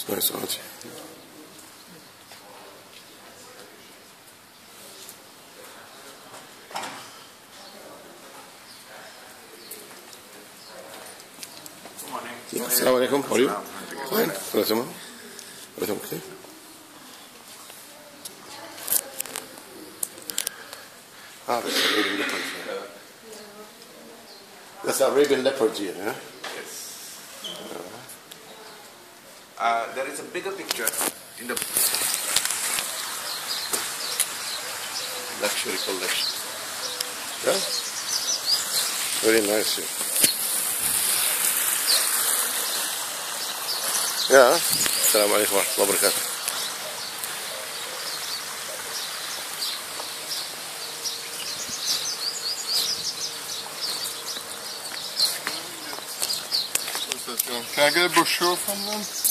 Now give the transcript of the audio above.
It's nice, aren't it? Yeah, Assalamu alaikum. How are you? Fine. Everything okay? Ah, that's Arabian leopard here. That's Arabian leopard here, yeah? Yes. There is a bigger picture in the Luxury collection. Yeah? Very nice here. Yeah. Assalamu alaikum wa rahmatullahi wa barakatuh. Can I get a brochure from them?